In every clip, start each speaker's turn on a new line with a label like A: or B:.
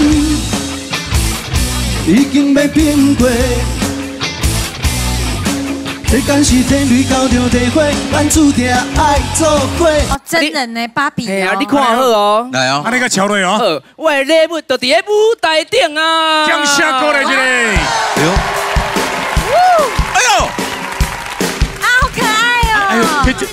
A: 已经要变过。这敢是天雷交着地火，咱注定爱作伙。
B: 哦，真人呢，芭比。
C: 哎呀，你看好哦。
D: 来哦，
E: 啊，你个桥落哦。
C: 好，我的礼物就伫咧舞台顶啊。
E: 将下过来一个。
D: 哎呦，哎呦，
B: 啊，好可爱哦。
E: 哎呦，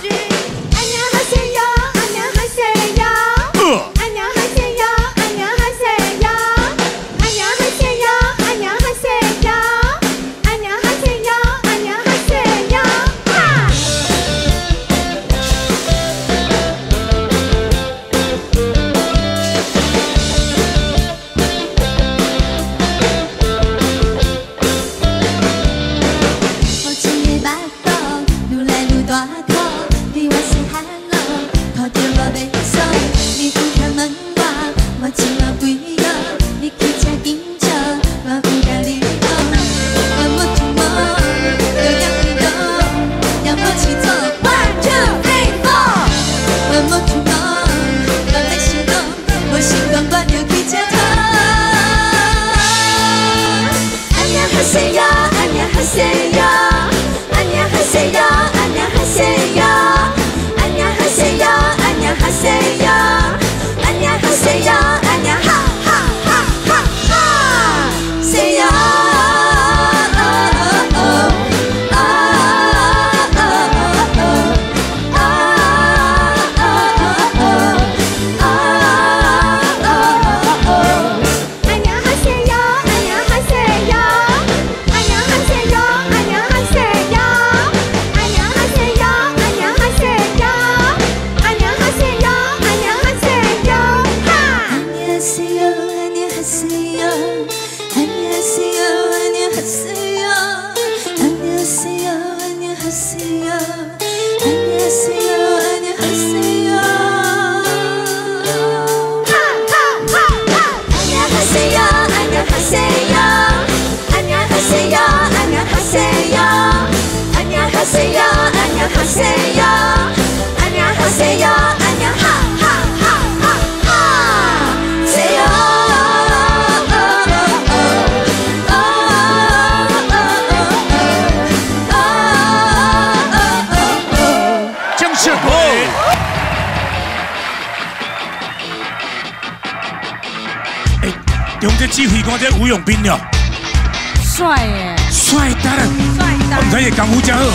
E: 用这机会看这吴永斌了，
B: 帅耶，
E: 帅当然，
B: 帅当
E: 我们看也功夫真好。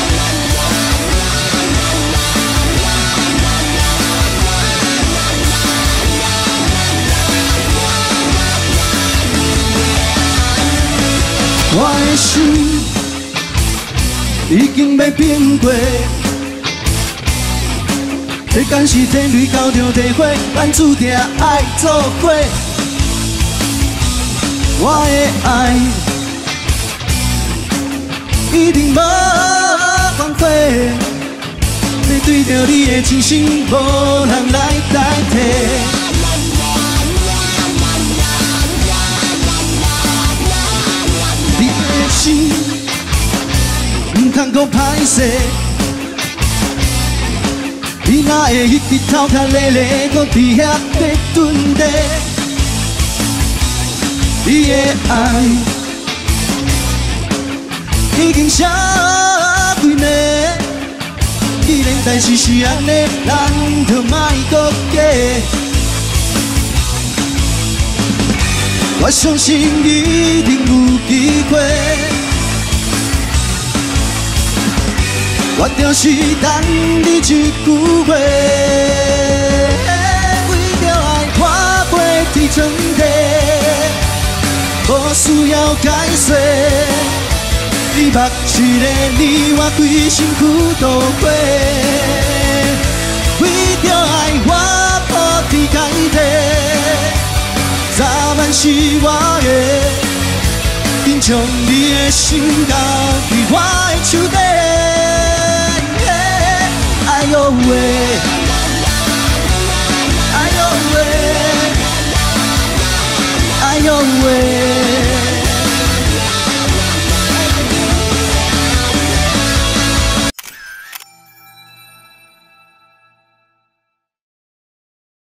A: 我的心已经要变过，这敢是天雷交着地火，咱注定爱作伙。我的爱一定无反悔，要对着你的真心，无人来代替。你的心唔通搁歹势，你哪会一直头壳咧咧，搁伫遐在蹲地？你的爱已经写几年，既然代志是安尼，咱就莫搁假。我相信一定有机会，我就是等你一句话，为着爱看飞天床地。无需要解释，你目睭的你我规身躯都火，为着爱我铺天盖地，早晚是我的，紧将你的心交伫我的手底，哎呦喂，哎呦喂，哎呦喂。